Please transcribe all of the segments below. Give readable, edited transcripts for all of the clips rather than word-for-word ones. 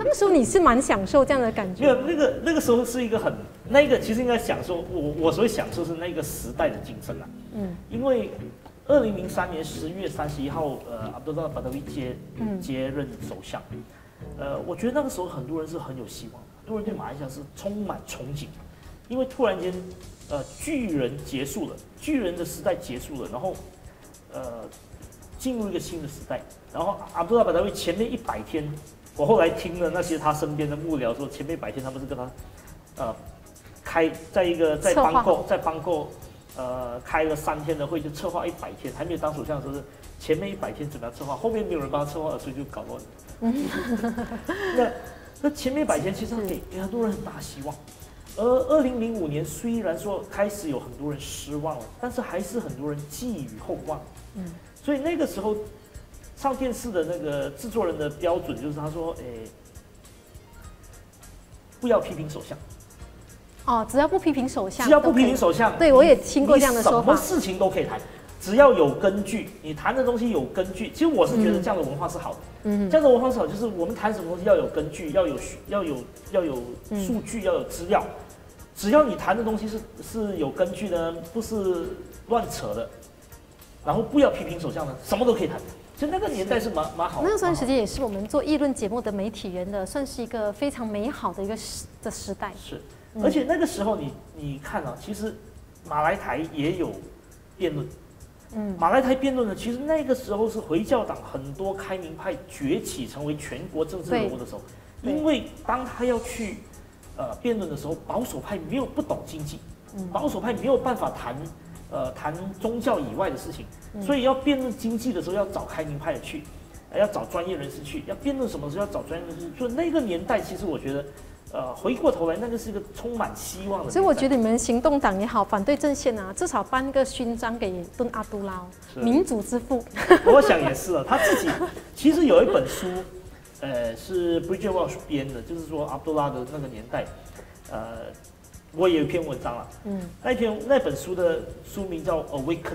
那时候你是蛮享受这样的感觉。 那个时候是一个其实应该享受，我所谓享受是那个时代的精神啊。因为2003年10月31号，阿卜杜拉·巴达维接任首相。我觉得那个时候很多人是很有希望，很多人对马来西亚是充满憧憬，因为突然间，巨人结束了，巨人的时代结束了，然后，进入一个新的时代。然后阿卜杜拉·巴达维前面100天，我后来听了那些他身边的幕僚说，前面100天他们是跟他，在邦购，开了3天的会，就策划100天，还没有当首相的时候是前面100天怎么样策划，后面没有人帮他策划，所以就搞乱了。那前面100天其实给很多人很大希望。而2005年虽然说开始有很多人失望了，但是还是很多人寄予厚望。所以那个时候上电视的那个制作人的标准就是他说，不要批评首相。 哦，只要不批评首相， 只要不批评首相， 对我也听过这样的说法。 什么事情都可以谈，只要有根据，你谈的东西有根据。其实我是觉得这样的文化是好的。这样的文化是好，就是我们谈什么东西要有根据，要有数据，要有资料。只要你谈的东西是有根据的，不是乱扯的，然后不要批评首相的，什么都可以谈。所以那个年代是蛮好的。 那段时间也是我们做议论节目的媒体人的，算是一个非常美好的一个时代。 是，而且那个时候你看啊，其实马来台也有辩论。马来台辩论呢，其实那个时候是回教党很多开明派崛起成为全国政治人物的时候，因为当他要去辩论的时候，保守派不懂经济，保守派没有办法谈宗教以外的事情，所以要辩论经济的时候要找开明派的去，要找专业人士去，要辩论什么时候要找专业人士。就那个年代，其实我觉得。回过头来，那个是一个充满希望的。 所以我觉得你们行动党也好，反对阵线啊，至少颁个勋章给敦阿都拉，民主之父。 我想也是啊，他自己其实有一本书，是 Bridget Walsh 编的，就是说阿卜杜拉的那个年代，我也有一篇文章了，那本书的书名叫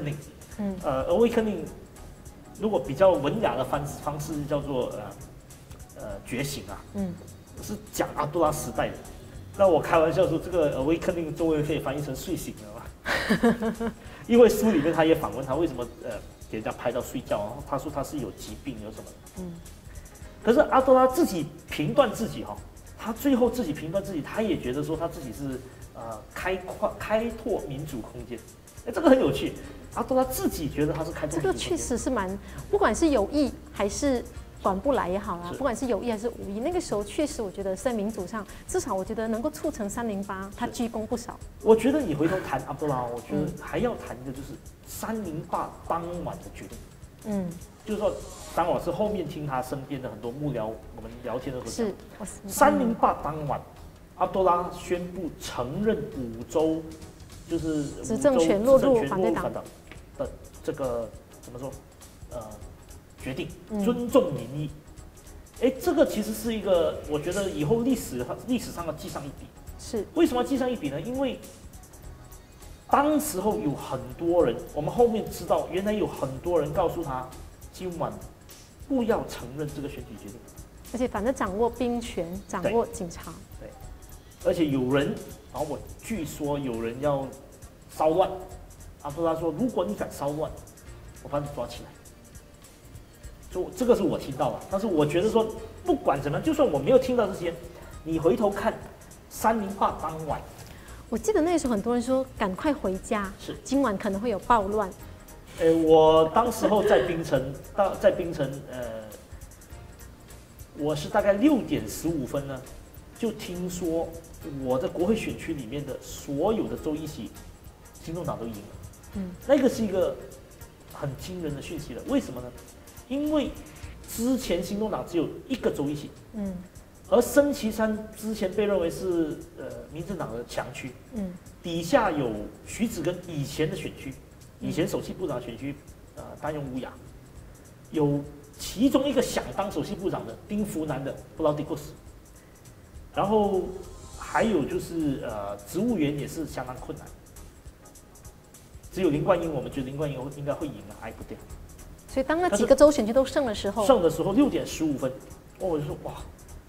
Awakening，Awakening， 如果比较文雅的方式叫做觉醒啊，是讲阿卜杜拉时代的。那我开玩笑说，这个 Awakening 中文可以翻译成睡醒了嘛？因为书里面他也访问他为什么给人家拍到睡觉，然后他说他是有疾病有什么。可是阿卜杜拉自己评断自己他最后自己评断自己，他也觉得说他自己是开拓民主空间。这个很有趣，阿卜杜拉自己觉得他是开拓民主空间。 这个确实是不管是有意还是。管不来也好啦，不管是有意还是无意，那个时候确实，我觉得在民主上，至少我觉得能够促成308，他居功不少。 我觉得你回头谈阿卜杜拉，我觉得还要谈一个就是308当晚的决定。就是说当晚是后面听他身边的很多幕僚我们聊天的时候讲，308当晚，阿卜杜拉宣布承认5州就是执政权落入反对党的这个怎么说决定尊重民意，这个其实是一个，我觉得以后历史上要记上一笔。 是为什么要记上一笔呢？因为当时候有很多人，我们后面知道，原来有很多人告诉他，今晚不要承认这个选举决定， 而且反正掌握兵权，掌握警察。 对，而且有人，然后据说有人要骚乱，阿卜杜拉说，如果你敢骚乱，我把你抓起来。就这个是我听到了，但是我觉得说，不管怎么样，就算我没有听到这些，你回头看308当晚， 我记得那时候很多人说赶快回家， 是今晚可能会有暴乱。 我当时候在槟城，我是大概6点15分呢，就听说我在国会选区里面的所有的州议席，行动党都赢了。那个是一个很惊人的讯息了。为什么呢？因为之前行动党只有1个州议席，而升旗山之前被认为是民进党的强区，底下有徐子根以前的选区，以前首席部长选区，担任乌雅，有其中一个想当首席部长的丁福南的布劳迪库斯，然后还有就是植物园也是相当困难，只有林冠英，我们觉得林冠英应该会赢了，挨不掉。 所以当那几个州选区都胜的时候， 6点15分，我就说哇，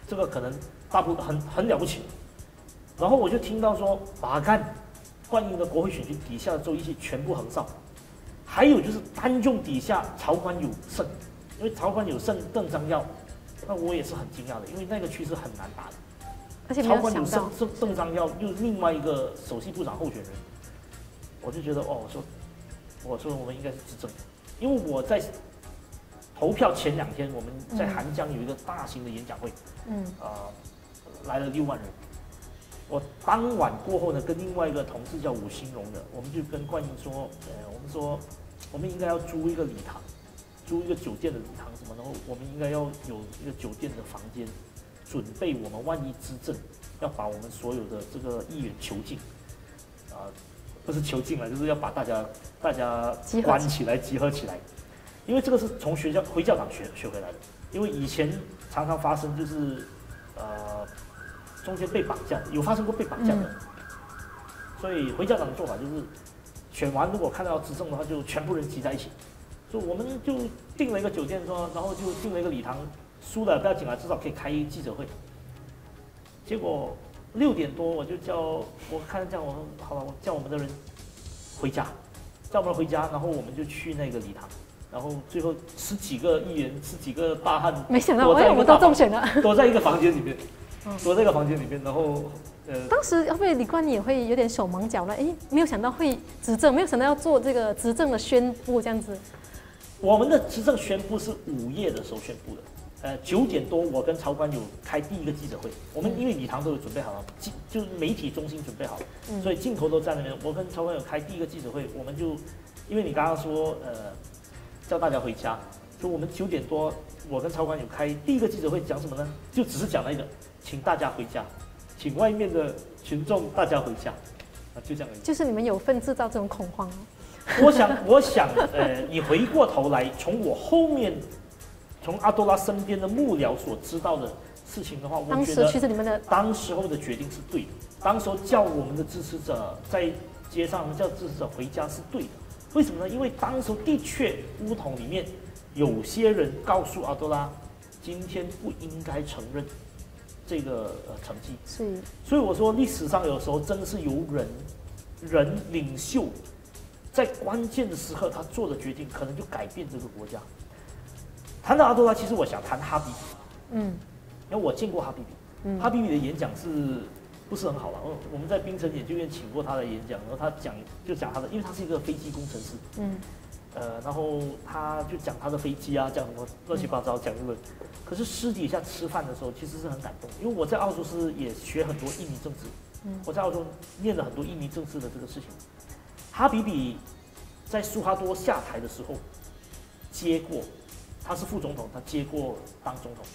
这个可能大部很了不起。然后我就听到说，巴干冠英的国会选区底下的州议席全部横扫，还有就是单用底下曹官有胜，因为曹官有胜邓章耀，那我也是很惊讶的，因为那个区是很难打的。 而且没曹官有有想到胜，邓章耀又是另外一个首席部长候选人，我就觉得哦，我说我们应该是执政，因为我在投票前2天，我们在韩江有一个大型的演讲会，来了6万人。我当晚过后呢，跟另外一个同事叫吴兴荣的，我们就跟冠英说，我们说我们应该要租一个礼堂，租一个酒店的礼堂什么，然后我们应该要有一个酒店的房间，准备我们万一执政，要把我们所有的这个议员囚禁，不是囚禁了，就是要把大家关起来，集合起来，因为这个是从回教党学回来的，因为以前常常发生就是中间被绑架，有发生过被绑架的，所以回教党的做法就是选完如果看到要执政的话，就全部人挤在一起，所以我们就订了一个酒店说，然后就订了一个礼堂，输了不要紧了，至少可以开记者会。结果6点多我看这样，我说好了，我叫我们的人回家，然后我们就去那个礼堂，然后最后10几个议员，10几个大汉， 没想到我们都中选了， 躲在一个房间里面，然后当时会不会李冠英也会有点手忙脚乱？没有想到会执政，没有想到要做这个执政的宣布这样子。 我们的执政宣布是午夜的时候宣布的。9点多，我跟曹官有开第一个记者会。我们因为礼堂都有准备好了，就是媒体中心准备好了，所以镜头都在那边。我跟曹官有开第一个记者会，我们就因为你刚刚说叫大家回家，所以我们9点多，我跟曹官有开第一个记者会，讲什么呢？就只是讲那个，请大家回家，请外面的群众大家回家，就这样而已。 就是你们有份制造这种恐慌。 我想，你回过头来，从我后面。从阿多拉身边的幕僚所知道的事情的话，我觉得其实你们的当时候的决定是对的。当时候叫我们的支持者在街上叫支持者回家是对的。为什么呢？因为当时候的确乌统里面有些人告诉阿多拉，今天不应该承认这个成绩。所以我说历史上有时候真的是由人领袖在关键的时刻他做的决定，可能就改变这个国家。谈到阿多拉，其实我想谈哈比比，因为我见过哈比比，哈比比的演讲是不是很好了？我们在槟城研究院请过他的演讲，然后他讲他的，因为他是一个飞机工程师，然后他就讲他的飞机啊，讲什么乱七八糟讲这个，可是私底下吃饭的时候其实是很感动，因为我在澳洲也学很多印尼政治，我在澳洲念了很多印尼政治的这个事情。哈比比在苏哈多下台的时候接过。他是副总统，他接过当总统，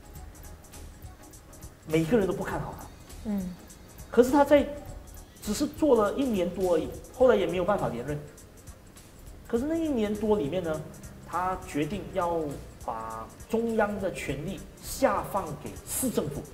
每个人都不看好他。可是他只是做了1年多而已，后来也没有办法连任。可是那1年多里面呢，他决定要把中央的权力下放给市政府，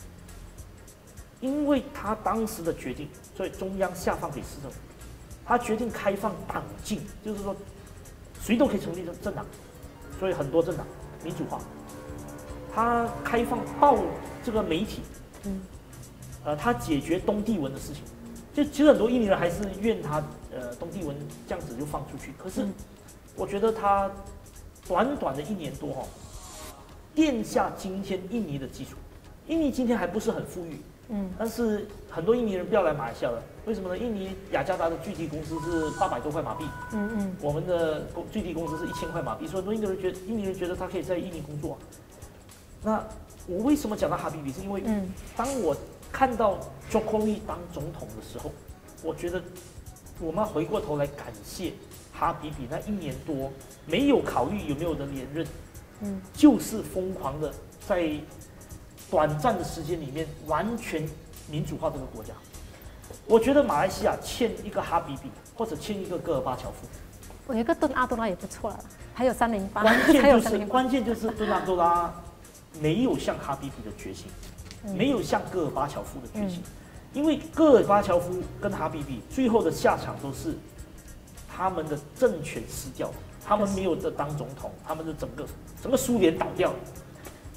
因为他当时的决定，所以中央下放给市政府。他决定开放党禁，就是说谁都可以成立政党。所以很多政党民主化，他开放这个媒体，他解决东帝汶的事情，就其实很多印尼人还是怨他，东帝汶这样子就放出去。可是我觉得他短短的1年多奠下今天印尼的基础。印尼今天还不是很富裕，但是很多印尼人不要来马来西亚了，为什么呢？印尼雅加达的最低工资是800多块马币，我们的最低工资是1000块马币，所以很多印尼人觉得他可以在印尼工作。那我为什么讲到哈比比？是因为当我看到 Jokowi 当总统的时候，我觉得我们要回过头来感谢哈比比那1年多没有考虑有没有人连任，就是疯狂的在短暂的时间里面完全民主化这个国家。我觉得马来西亚欠一个哈比比，或者欠一个戈尔巴乔夫。 我有一个敦阿多拉也不错了，还有308。 关键就是敦阿多拉没有像哈比比的决心，没有像戈尔巴乔夫的决心，因为戈尔巴乔夫跟哈比比最后的下场都是他们的政权失掉，他们没有的当总统，他们的整个苏联倒掉了。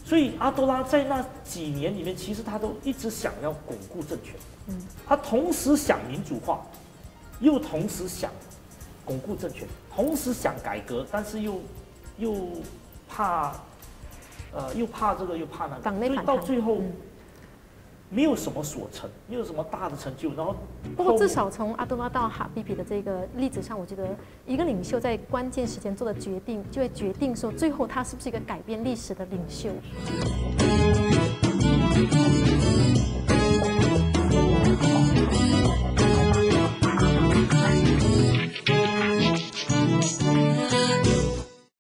所以阿多拉在那几年里面，其实他都一直想要巩固政权。他同时想民主化，又同时想巩固政权，同时想改革，但是又怕这个又怕那个，所以到最后没有什么所成，没有什么大的成就。然后， 不过至少从阿多拉到哈比比的这个例子上，我觉得一个领袖在关键时间做的决定，就会决定说最后他是不是一个改变历史的领袖。